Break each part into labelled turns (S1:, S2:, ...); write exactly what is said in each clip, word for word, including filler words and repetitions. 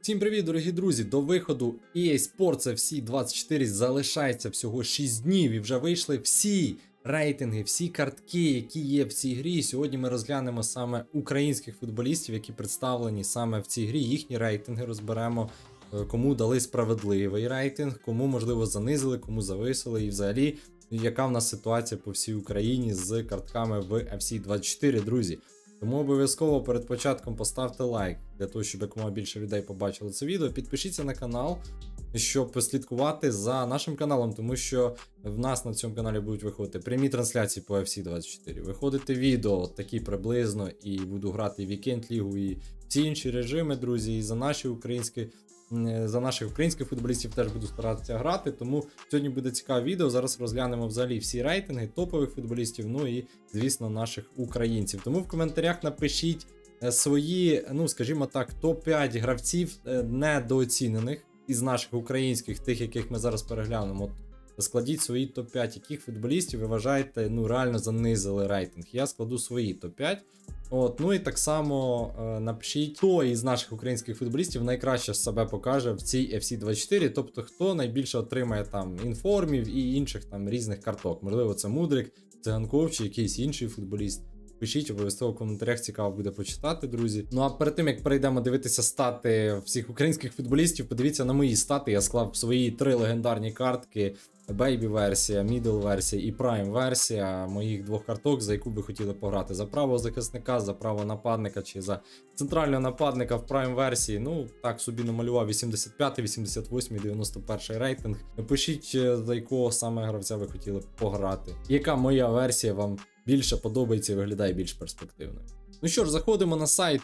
S1: Всім привіт, дорогі друзі! До виходу і ей Sports еф сі двадцять чотири залишається всього шість днів і вже вийшли всі рейтинги, всі картки, які є в цій грі. Сьогодні ми розглянемо саме українських футболістів, які представлені саме в цій грі. Їхні рейтинги розберемо, кому дали справедливий рейтинг, кому, можливо, занизили, кому зависили і взагалі, яка в нас ситуація по всій Україні з картками в еф сі двадцять чотири, друзі. Тому обов'язково перед початком поставте лайк, для того, щоб якомога більше людей побачили це відео. Підпишіться на канал, щоб послідкувати за нашим каналом, тому що в нас на цьому каналі будуть виходити прямі трансляції по еф сі двадцять чотири, виходити відео такі приблизно, і буду грати і Вікенд Лігу, і всі інші режими, друзі, і за наші українські... За наших українських футболістів теж буду старатися грати, тому сьогодні буде цікаве відео. Зараз розглянемо взагалі всі рейтинги топових футболістів, ну і, звісно, наших українців. Тому в коментарях напишіть свої, ну, скажімо так, топ п'ять гравців недооцінених із наших українських, тих, яких ми зараз переглянемо. Складіть свої топ п'ять, яких футболістів ви вважаєте, ну, реально занизили рейтинг. Я складу свої топ п'ять. От, ну і так само е, напишіть, хто із наших українських футболістів найкраще себе покаже в цій еф сі двадцять чотири, тобто хто найбільше отримає там інформів і інших там різних карток. Можливо, це Мудрик, Циганков чи якийсь інший футболіст. Пишіть, обов'язково в коментарях, цікаво буде почитати, друзі. Ну а перед тим, як перейдемо дивитися стати всіх українських футболістів, подивіться на мої стати. Я склав свої три легендарні картки: Бейбі-версія, Мідл-версія і Прайм-версія моїх двох карток, за яку би хотіли пограти. За правого захисника, за правого нападника чи за центрального нападника в Прайм-версії. Ну, так собі намалював вісімдесят п'ятий, вісімдесят восьмий, дев'яносто перший рейтинг. Напишіть, за якого саме гравця ви хотіли пограти. Яка моя версія вам більше подобається і виглядає більш перспективною. Ну що ж, заходимо на сайт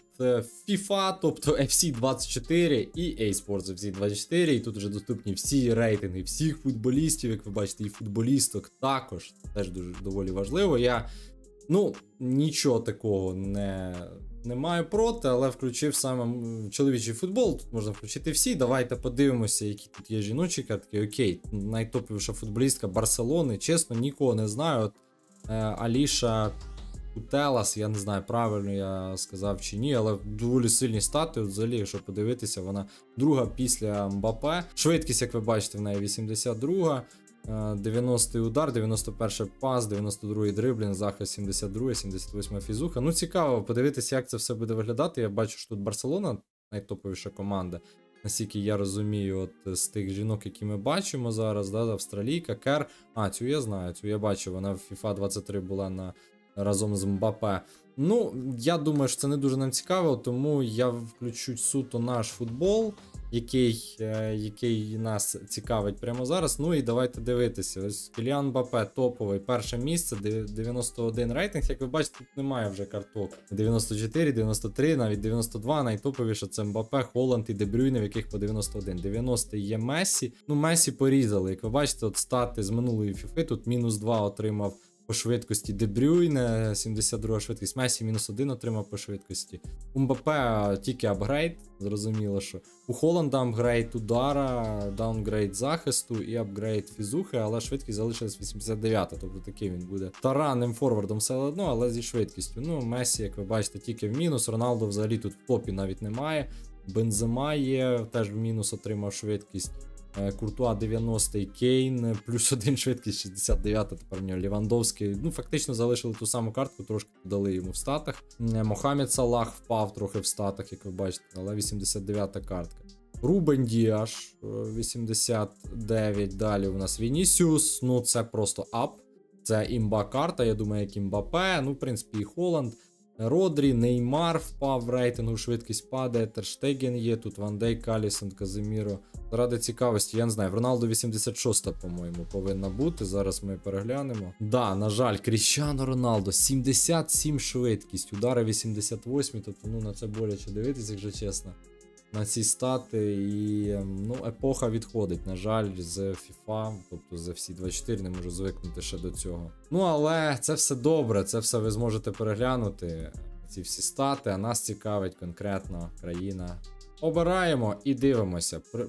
S1: FIFA, тобто еф сі двадцять чотири і ей Sports еф сі двадцять чотири, і тут вже доступні всі рейтинги всіх футболістів, як ви бачите, і футболісток також, теж дуже доволі важливо. Я, ну, нічого такого не, не маю проти, але включив саме чоловічий футбол, тут можна включити всі. Давайте подивимося, які тут є жіночі картки. Окей, найтоповіша футболістка Барселони, чесно, нікого не знаю. От, е, Аліша Путелас, я не знаю, правильно я сказав чи ні, але доволі сильні стати. От взагалі, якщо подивитися, вона друга після Мбаппе. Швидкість, як ви бачите, в неї вісімдесят друга, дев'яностий удар, дев'яносто перший пас, дев'яносто другий дриблінг, захист сімдесят другий, сімдесят восьмий фізуха. Ну, цікаво подивитися, як це все буде виглядати. Я бачу, що тут Барселона найтоповіша команда, наскільки я розумію, от з тих жінок, які ми бачимо зараз, да, австралійка, Кер. А, цю я знаю, цю я бачу, вона в FIFA двадцять три була на разом з Мбаппе. Ну, я думаю, що це не дуже нам цікаво, тому я включу суто наш футбол, який, е, який нас цікавить прямо зараз. Ну і давайте дивитися. Ось Кіліан Мбаппе топовий, перше місце, дев'яносто один рейтинг. Як ви бачите, тут немає вже карток. дев'яносто чотири, дев'яносто три, навіть дев'яносто два. Найтоповіше це Мбаппе, Холланд і Де Брюйне, в яких по дев'яносто один. дев'яносто є Месі. Ну, Месі порізали. Як ви бачите, от стати з минулої фіфи, тут мінус два отримав по швидкості Де Брюйне, сімдесят друга швидкість, Месі мінус один отримав по швидкості. У Мбаппе тільки апгрейд, зрозуміло, що. У Холланда апгрейд удара, даунгрейд захисту і апгрейд фізухи, але швидкість залишилась вісімдесят дев'ята, тобто такий він буде таранним форвардом все одно, але зі швидкістю. Ну, Месі, як ви бачите, тільки в мінус, Роналдо взагалі тут в топі навіть немає. Бензема є, теж в мінус отримав швидкість. Куртуа дев'яностий, Кейн, плюс один швидкість, шістдесят дев'ята, тепер в нього Лівандовський. Ну, фактично залишили ту саму картку, трошки дали йому в статах. Мохамед Салах впав трохи в статах, як ви бачите, але вісімдесят дев'ята картка. Рубен Діаш, вісімдесят дев'ять, далі у нас Вінісіус, ну це просто ап. Це імба карта, я думаю, як Мбаппе, ну, в принципі, і Холланд. Родрі, Неймар впав в рейтингу, швидкість падає, Тер Штеген є, тут Ван Дейк, Алісон, Казиміро. Заради цікавості, я не знаю, в Роналду вісімдесят шоста, по-моєму, повинна бути, зараз ми переглянемо. Да, на жаль, Кріщано Роналдо, сімдесят сім швидкість, удари вісімдесят восьмий, тобто, ну, на це боляче дивитися, якщо чесно. На ці стати і, ну, епоха відходить, на жаль, з FIFA, тобто з еф сі двадцять чотири, не можу звикнути ще до цього. Ну, але це все добре, це все ви зможете переглянути, ці всі стати, а нас цікавить конкретно країна. Обираємо і дивимося. При...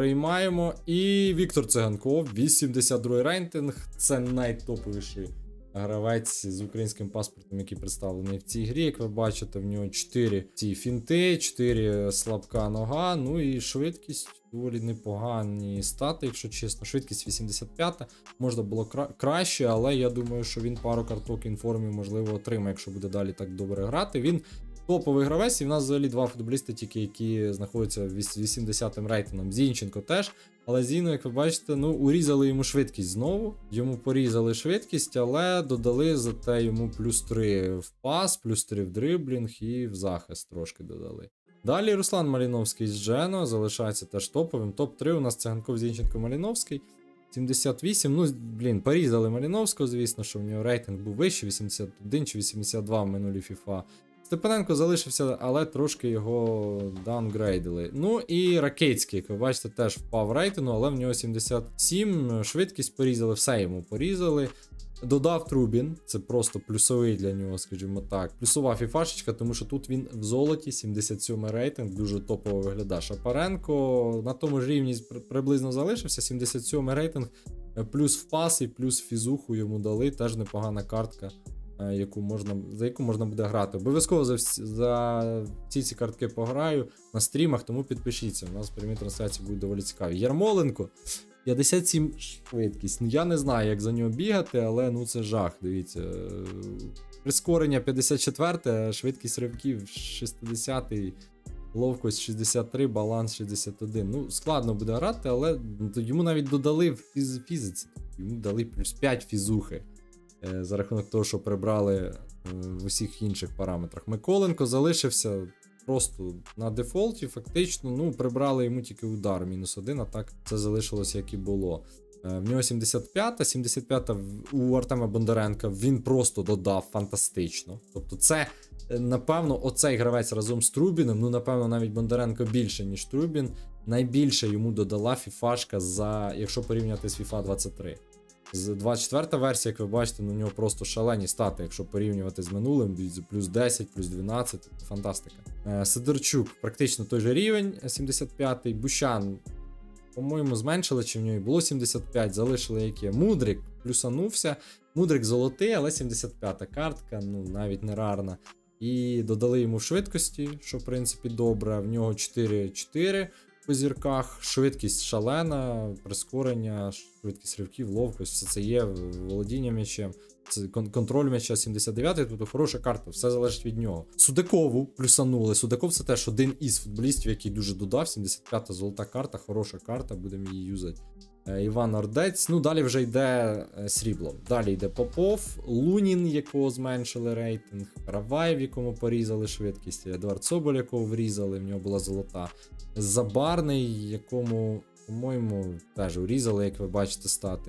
S1: Приймаємо, і Віктор Циганков, вісімдесят другий рейтинг, це найтоповіший гравець з українським паспортом, який представлений в цій грі. Як ви бачите, в нього чотири ці фінти, чотири слабка нога, ну і швидкість доволі непогані стати, якщо чесно. Швидкість вісімдесят п'ять, можна було кра краще, але я думаю, що він пару карток інформів, можливо, отримає, якщо буде далі так добре грати. Він топовий гравець, і в нас взагалі два футболісти тільки, які знаходяться вісімдесятим рейтингом. Зінченко теж, але Зіну, як ви бачите, ну, урізали йому швидкість знову. Йому порізали швидкість, але додали зате йому плюс три в пас, плюс три в дриблінг і в захист трошки додали. Далі Руслан Маліновський з Джено залишається теж топовим. топ три у нас Циганков, Зінченко, Маліновський. сімдесят вісім, ну, блін, порізали Маліновського, звісно, що в нього рейтинг був вищий, вісімдесят один чи вісімдесят два в минулій FIFA. Степаненко залишився, але трошки його даунгрейдили. Ну і Ракицький, як ви бачите, теж впав в рейтингу, але в нього сімдесят сім, швидкість порізали, все йому порізали. Додав Трубін, це просто плюсовий для нього, скажімо так. Плюсова фіфашечка, тому що тут він в золоті, сімдесят сьомий рейтинг, дуже топово виглядає. Шапаренко на тому ж рівні приблизно залишився, сімдесят сьомий рейтинг, плюс в пас і плюс в фізуху йому дали, теж непогана картка. Яку можна, за яку можна буде грати. Обов'язково за, за всі ці картки пограю на стрімах, тому підпишіться. У нас прямі трансляції будуть доволі цікаві. Ярмоленко, п'ятдесят сім швидкість. Ну, я не знаю, як за нього бігати, але ну це жах, дивіться. Прискорення п'ятдесят чотири, швидкість ривків шістдесят, ловкость шістдесят три, баланс шістдесят один. Ну, складно буде грати, але йому навіть додали в фіз фізиці. Йому дали плюс п'ять фізухи. За рахунок того, що прибрали в усіх інших параметрах. Миколенко залишився просто на дефолті, фактично, ну, прибрали йому тільки удар, мінус один, а так це залишилося, як і було. В нього сімдесят п'ять, сімдесят п'ять у Артема Бондаренка, він просто додав фантастично. Тобто це, напевно, оцей гравець разом з Трубіним, ну, напевно, навіть Бондаренко більше, ніж Трубін, найбільше йому додала фіфашка, за, якщо порівняти з FIFA двадцять три. З двадцять четверта версія, як ви бачите, ну, у нього просто шалені стати, якщо порівнювати з минулим, плюс десять, плюс дванадцять, фантастика. Сидорчук, практично той же рівень, сімдесят п'ятий, Бущан, по-моєму, зменшили, чи в нього було сімдесят п'ять, залишили яке. Мудрик плюсанувся, Мудрик золотий, але сімдесят п'ята картка, ну, навіть не рарна. І додали йому швидкості, що, в принципі, добре, в нього чотири чотири. По зірках, швидкість шалена, прискорення, швидкість ривків, ловкость, все це є, володіння м'ячем, контроль м'яча сімдесят дев'ятий, тобто хороша карта, все залежить від нього. Судакову плюсанули, Судаков це теж один із футболістів, який дуже додав, сімдесят п'ята золота карта, хороша карта, будемо її юзати. Іван Ордець, ну далі вже йде срібло, далі йде Попов, Лунін, якого зменшили рейтинг, Раваєв, якому порізали швидкість, Едуард Соболь, якого врізали, в нього була золота, Забарний, якому, по-моєму, теж урізали, як ви бачите, стати.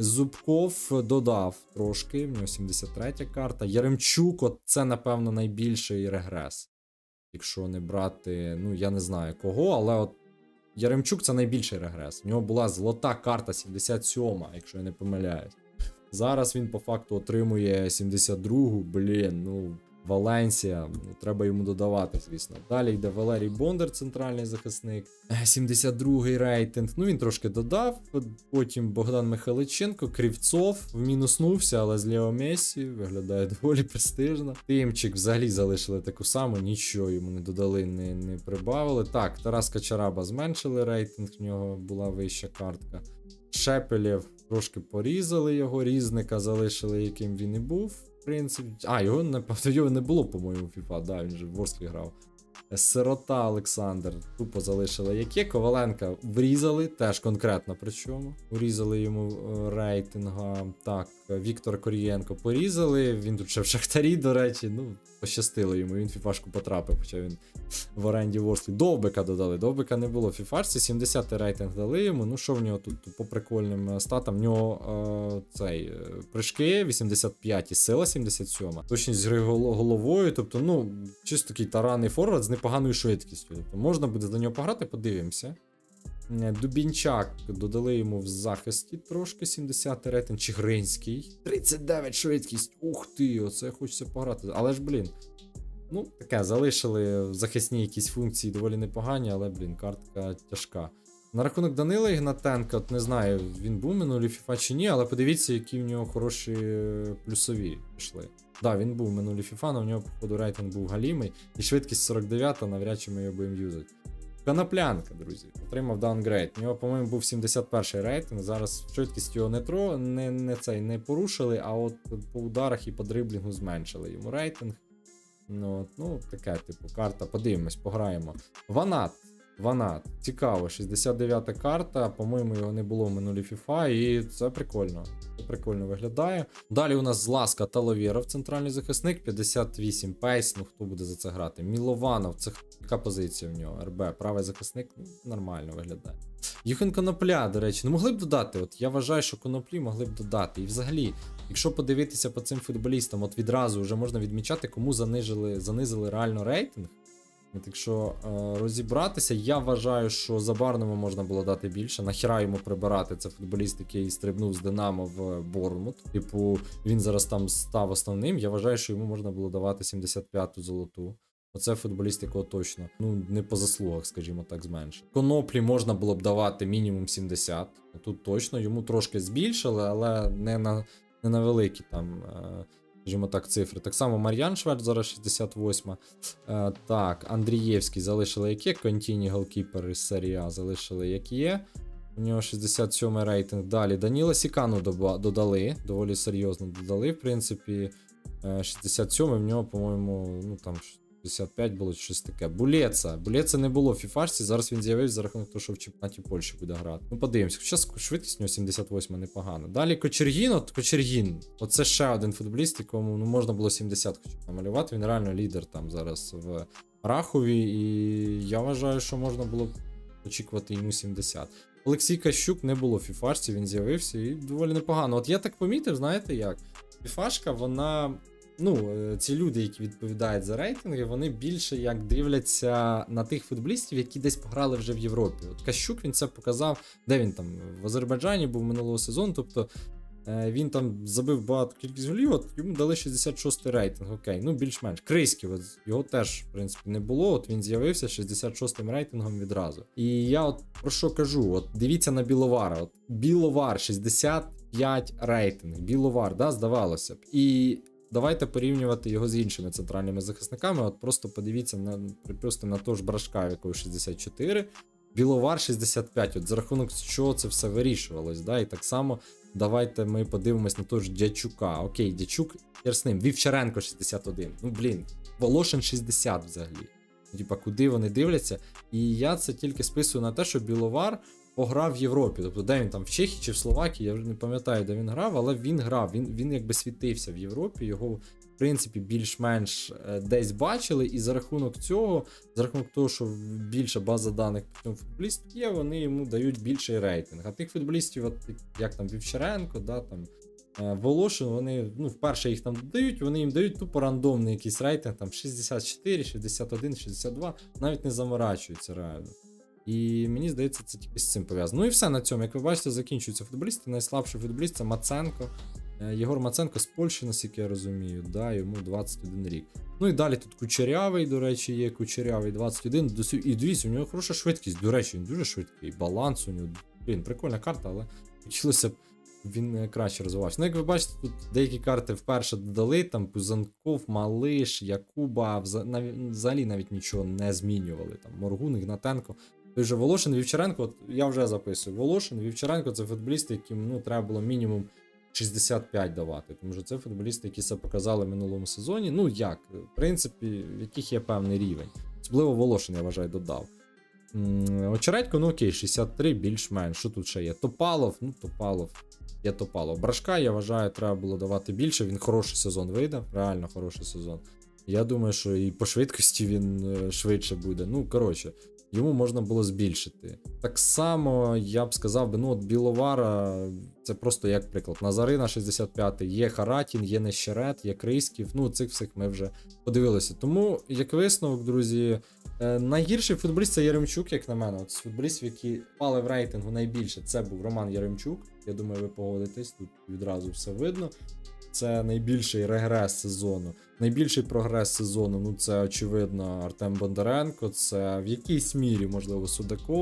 S1: Зубков додав трошки, в нього сімдесят третя карта, Яремчук, от це, напевно, найбільший регрес, якщо не брати, ну я не знаю кого, але от Яремчук це найбільший регрес. В нього була золота карта сімдесят сьома, якщо я не помиляюсь. Зараз він по факту отримує сімдесят другу, блін, ну, Валенсія, ну, треба йому додавати, звісно. Далі йде Валерій Бондар, центральний захисник, сімдесят другий рейтинг, ну він трошки додав, потім Богдан Михайличенко, Кривцов, вмінуснувся, але з Лео Месі, виглядає доволі престижно. Тимчик взагалі залишили таку саму, нічого йому не додали, не, не прибавили. Так, Тарас Качараба зменшили рейтинг, в нього була вища картка. Шепелєв трошки порізали його, Різника залишили, яким він і був. В принципі, а, його, напевно, його не було, по-моєму, FIFA, да, він же в Ворсклі грав. Сирота Олександр тупо залишили яке, Коваленка врізали, теж конкретно причому. Урізали йому рейтинга. Так, Віктор Корієнко порізали, він тут ще в Шахтарі, до речі, ну, пощастило йому, він в фіфашку потрапив, хоча він в оренді Ворсклі. Довбика додали, Довбика не було в фіфашці, сімдесятий рейтинг дали йому, ну що в нього тут по прикольним статам, в нього е, цей, прыжки вісімдесят п'ять і сила сімдесят сьома, точність гри головою, тобто, ну, чисто такий таранний форвард з непоганою швидкістю, тобто можна буде за нього пограти, подивимося. Дубінчак додали йому в захисті трошки, сімдесятий рейтинг, Чигринський, тридцять дев'ять швидкість, ух ти, оце хочеться пограти, але ж, блін, ну, таке, залишили в захисній якісь функції доволі непогані, але, блін, картка тяжка. На рахунок Данила Ігнатенка, от не знаю, він був минулі FIFA чи ні, але подивіться, які в нього хороші плюсові пішли. Так, да, він був минулі FIFA, але в нього, походу, рейтинг був галімий. І швидкість сорок дев'ять, навряд чи ми його будемо юзати. Коноплянка, друзі, отримав даунгрейд. У нього, по-моєму, був сімдесят перший рейтинг. Зараз швидкість його не, тро, не, не, цей, не порушили, а от по ударах і по дриблінгу зменшили йому рейтинг. Ну, ну таке, типу, карта. Подивимось, пограємо. Ванат. Ванат. Цікаво, шістдесят дев'ята карта, по-моєму, його не було в минулі FIFA, і це прикольно. Це прикольно виглядає. Далі у нас Зласка Таловєров, центральний захисник, п'ятдесят вісім пейс, ну хто буде за це грати? Мілованов, це яка позиція в нього? РБ, правий захисник, ну, нормально виглядає. Юхен Конопля, до речі, ну могли б додати, от я вважаю, що Коноплі могли б додати. І взагалі, якщо подивитися по цим футболістам, от відразу вже можна відмічати, кому занижили, занизили реально рейтинг. От якщо е, розібратися, я вважаю, що Забарному можна було дати більше. Нахіра йому прибирати, це футболіст, який стрибнув з Динамо в Борнмут. Типу, він зараз там став основним. Я вважаю, що йому можна було давати сімдесят п'яту золоту. Оце футболіст, якого точно, ну, не по заслугах, скажімо так, зменшив. Коноплі можна було б давати мінімум сімдесят. Тут точно, йому трошки збільшили, але не на, не на великі там... Е, скажімо так, цифри. Так само Мар'ян Швець, зараз шістдесят восьма. Е, так, Андрієвський залишили як є. Контіні голкіпер із серії А залишили як є. У нього шістдесят сьомий рейтинг. Далі Даніла Сікану додали. Доволі серйозно додали, в принципі. Е, шістдесят сьомий, в нього, по-моєму, ну там шістдесят п'ять було щось таке. Булеца. Булеца не було в фіфашці, зараз він з'явився за рахунок того, що в чемпіонаті Польщі буде грати. Ну, подивимось. Хоча швидкість у нього сімдесят восьма непогано. Далі Кочергін, от Кочергін. Оце ще один футболіст, якому ну, можна було сімдесят хоча б намалювати. Він реально лідер там зараз в Рахові, і я вважаю, що можна було б очікувати йому сімдесят. Олексій Кащук не було в фіфашці, він з'явився і доволі непогано. От я так помітив, знаєте як? Фіфашка, вона... Ну, ці люди, які відповідають за рейтинги, вони більше як дивляться на тих футболістів, які десь пограли вже в Європі. От Кащук, він це показав, де він там, в Азербайджані був минулого сезону, тобто він там забив багато кількість голів, от йому дали шістдесят шостий рейтинг, окей, ну більш-менш. Крийський, от його теж, в принципі, не було, от він з'явився шістдесят шостим рейтингом відразу. І я от про що кажу, от дивіться на Біловара, от Біловар шістдесят п'ять рейтинг, Біловар, да, здавалося б. І давайте порівнювати його з іншими центральними захисниками. От просто подивіться на, припустимо, на того ж Брашка, якого шістдесят чотири, Біловар шістдесят п'ять. От за рахунок чого це все вирішувалось, да? І так само давайте ми подивимось на того ж Дячука. Окей, Дячук, хер з ним. Вівчаренко шістдесят один. Ну, блін, Волошин шістдесят взагалі. Типа, куди вони дивляться? І я це тільки списую на те, що Біловар пограв в Європі. Тобто, де він там, в Чехії чи в Словакії, я вже не пам'ятаю, де він грав, але він грав, він, він якби світився в Європі, його, в принципі, більш-менш десь бачили, і за рахунок цього, за рахунок того, що більша база даних по цьому футболісту є, вони йому дають більший рейтинг. А тих футболістів, от, як там Вівчаренко, да, там, Волошин, вони, ну, вперше їх там додають, вони їм дають тупо рандомний якийсь рейтинг, там шістдесят чотири, шістдесят один, шістдесят два, навіть не заморачуються реально. І мені здається, це тільки з цим пов'язано. Ну і все на цьому. Як ви бачите, закінчуються футболісти. Найслабший футболіст це Маценко. Єгор Маценко з Польщі, наскільки я розумію, да, йому двадцять один рік. Ну і далі тут Кучерявий, до речі, є Кучерявий двадцять один. І дивіться, у нього хороша швидкість. До речі, він дуже швидкий. Баланс у нього. Блін, прикольна карта, але хотілося б він краще розвивався. Ну, як ви бачите, тут деякі карти вперше додали, там Пузанков, Малиш, Якуба, взагалі навіть нічого не змінювали. Там Моргун, Ігнатенко. Той же Волошин, Вівчаренко, от я вже записую. Волошин, Вівчаренко — це футболісти, яким, ну, треба було мінімум шістдесят п'ять давати. Тому що це футболісти, які себе показали в минулому сезоні. Ну як, в принципі, в яких є певний рівень. Особливо Волошин, я вважаю, додав. Очередько, ну окей, шістдесят три, більш-менш. Що тут ще є? Топалов, ну Топалов. Є Топалов. Брашка, я вважаю, треба було давати більше. Він хороший сезон видав, реально хороший сезон. Я думаю, що і по швидкості він швидше буде. Ну, коротше, йому можна було збільшити. Так само, я б сказав, би, ну от Біловара, це просто як приклад. Назарина шістдесят п'ятий, є Харатін, є Нещерет, є Крийськів, ну цих всіх ми вже подивилися. Тому, як висновок, друзі, найгірший футболіст — це Яремчук, як на мене. От з футболістів, які впали в рейтингу найбільше, це був Роман Яремчук. Я думаю, ви погодитесь, тут відразу все видно. Це найбільший регрес сезону. Найбільший прогрес сезону, ну це, очевидно, Артем Бондаренко, це в якійсь мірі, можливо, Судаков,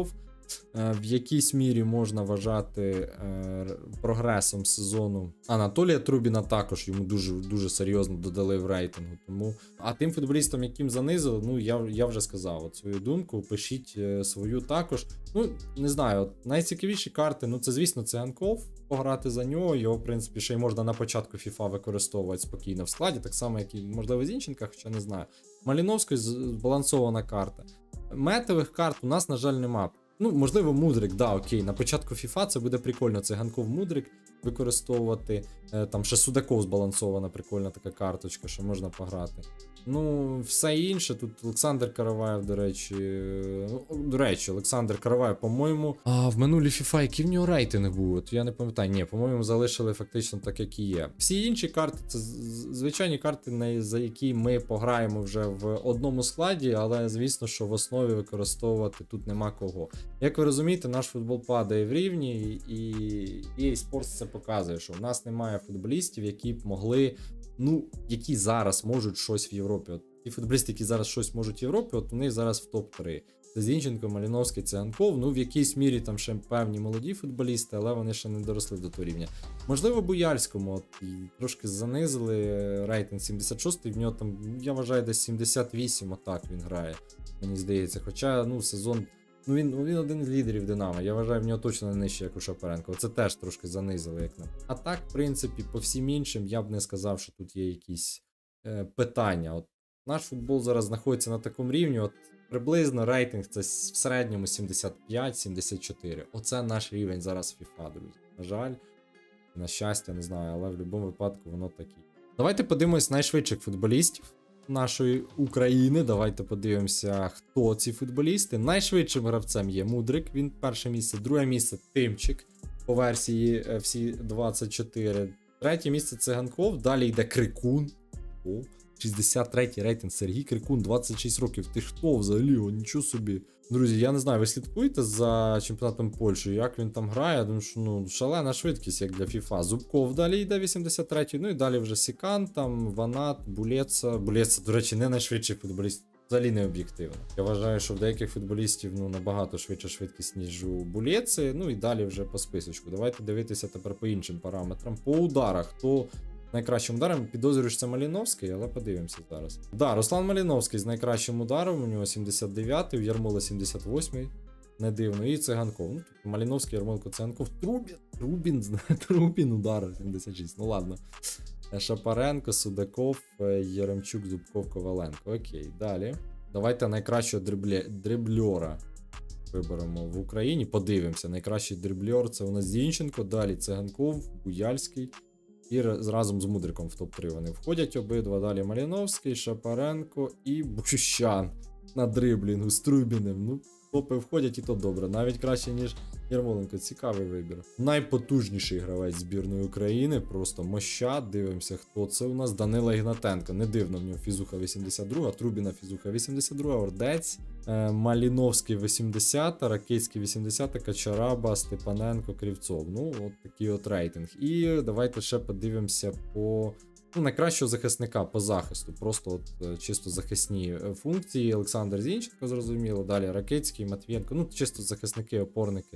S1: в якійсь мірі можна вважати е, прогресом сезону. Анатолія Трубіна також йому дуже дуже серйозно додали в рейтингу. Тому, а тим футболістам, яким занизили, ну я я вже сказав от свою думку. Пишіть е, свою також. Ну не знаю, от, найцікавіші карти. Ну це звісно Циганков. Пограти за нього. Його в принципі ще й можна на початку FIFA використовувати спокійно в складі, так само як і можливо Зінченка, хоча не знаю. Маліновський збалансована карта. Метових карт у нас на жаль нема. Ну, можливо, Мудрик, да, окей. На початку FIFA це буде прикольно. Циганков Мудрик використовувати. Там ще Судаков збалансована, прикольна така карточка, що можна пограти. Ну, все інше. Тут Олександр Караваєв, до речі. Ну, до речі, Олександр Караваєв, по-моєму. А в минулій FIFA, який в нього рейтинг був? От я не пам'ятаю. Ні, по-моєму, залишили фактично так, як і є. Всі інші карти це звичайні карти, за які ми пограємо вже в одному складі, але звісно, що в основі використовувати тут нема кого. Як ви розумієте, наш футбол падає в рівні, і і і Sports це показує, що в нас немає футболістів, які б могли. Ну, які зараз можуть щось в Європі. От ті футболісти, які зараз щось можуть в Європі, от вони зараз в топ три. Це Зінченко, Маліновський, Циганков. Ну, в якійсь мірі там ще певні молоді футболісти, але вони ще не доросли до того рівня. Можливо, Буяльському от, і трошки занизили рейтинг сімдесят шостий, в нього там, я вважаю, десь сімдесят вісім, отак він грає, мені здається. Хоча, ну, сезон, ну він, він один з лідерів Динамо, я вважаю, в нього точно не нижче, як у Шапаренко. Це теж трошки занизили, як нам. А так, в принципі, по всім іншим, я б не сказав, що тут є якісь е, питання. От наш футбол зараз знаходиться на такому рівні, от приблизно рейтинг це в середньому сімдесят п'ять сімдесят чотири. Оце наш рівень зараз FIFA, друзі. На жаль, на щастя, не знаю, але в будь-якому випадку воно таке. Давайте подивимось найшвидших футболістів нашої України. Давайте подивимося, хто ці футболісти. Найшвидшим гравцем є Мудрик, він перше місце, друге місце Тимчик по версії еф сі двадцять чотири. Третє місце Циганков, далі йде Крикун. О, шістдесят третій рейтинг Сергій Крикун, двадцять шість років. Ти хто взагалі? О, нічого собі. Друзі, я не знаю, ви слідкуєте за чемпіонатом Польщі, як він там грає? Тому що, ну, шалена швидкість, як для FIFA. Зубков далі йде вісімдесят третій, ну і далі вже Сікан, там, Ванат, Булеца. Булеца, до речі, не найшвидший футболіст. Взагалі не об'єктивно. Я вважаю, що в деяких футболістів ну, набагато швидша швидкість, ніж у Булеці. Ну і далі вже по списочку. Давайте дивитися тепер по іншим параметрам. По ударах, хто найкращим ударом, підозрюю, що це Маліновський, але подивимося зараз. Да, Руслан Маліновський з найкращим ударом, у нього сімдесят дев'ятий, у Ярмола сімдесят восьмий, не дивно, і Циганков. Ну, тут Маліновський, Ярмоленко, Циганков, Трубін, Трубін, Трубін удар, сімдесят шість, ну ладно. Шапаренко, Судаков, Яремчук, Зубков, Коваленко. Окей, далі. Давайте найкращого дрибле... дрибльора виберемо в Україні, подивимося. Найкращий дрибльор це у нас Зінченко, далі Циганков, Буяльський. І разом з Мудриком в топ три вони входять обидва. Далі Маліновський, Шапаренко і Бущан на дриблінгу з Трубіним. Ну, топи входять і то добре. Навіть краще, ніж Ярмоленко. Цікавий вибір. Найпотужніший гравець збірної України. Просто моща. Дивимося, хто це у нас. Данила Ігнатенко. Не дивно, в нього фізуха вісімдесят друга, Трубіна фізуха вісімдесят друга, Ордець, Маліновський вісімдесят, Ракицький вісімдесят, Качараба, Степаненко, Кривцов. Ну, от такий от рейтинг. І давайте ще подивимося по ну, найкращого захисника по захисту. Просто от чисто захисні функції. Олександр Зінченко, зрозуміло. Далі Ракицький, Матвієнко. Ну, чисто захисники, опорники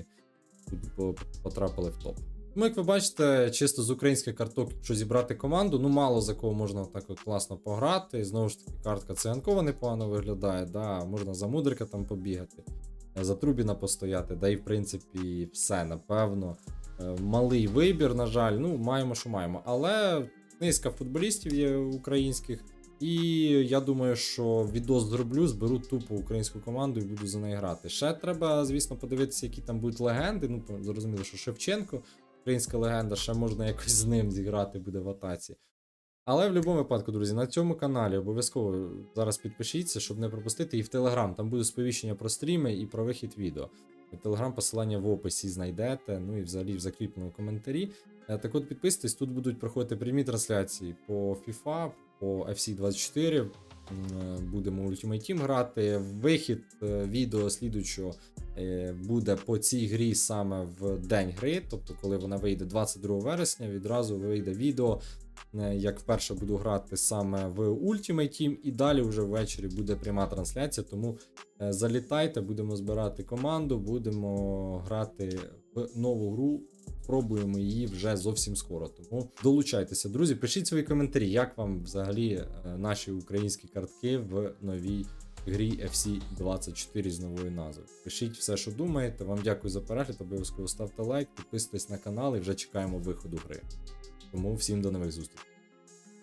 S1: тут потрапили в топ. Ну, як ви бачите, чисто з українських карток, якщо зібрати команду, ну мало за кого можна так от класно пограти. Знову ж таки, картка Циганкова непогано виглядає, да, можна за Мудрика там побігати, за Трубіна постояти, да і в принципі все, напевно. Малий вибір, на жаль, ну маємо, що маємо. Але низка футболістів є українських, і я думаю, що відос зроблю, зберу тупо українську команду і буду за неї грати. Ще треба, звісно, подивитися, які там будуть легенди, ну, зрозуміло, що Шевченко, українська легенда, ще можна якось з ним зіграти буде в атаці. Але в будь-якому випадку, друзі, на цьому каналі обов'язково зараз підпишіться, щоб не пропустити, і в Телеграм, там буде сповіщення про стріми і про вихід відео. Телеграм посилання в описі знайдете, ну і взагалі в закріпленому коментарі. Так от підписуйтесь, тут будуть проходити прямі трансляції по FIFA, по еф сі двадцять чотири, будемо Ultimate Team грати. Вихід відео слідуючого буде по цій грі саме в день гри, тобто коли вона вийде двадцять другого вересня, відразу вийде відео як вперше буду грати саме в Ultimate Team, і далі вже ввечері буде пряма трансляція, тому залітайте, будемо збирати команду, будемо грати в нову гру, пробуємо її вже зовсім скоро, тому долучайтеся, друзі, пишіть свої коментарі, як вам взагалі наші українські картки в новій грі еф сі двадцять чотири з новою назвою. Пишіть все, що думаєте, вам дякую за перегляд, обов'язково ставте лайк, підписуйтесь на канал і вже чекаємо виходу гри. Тому всім до нових зустрічей.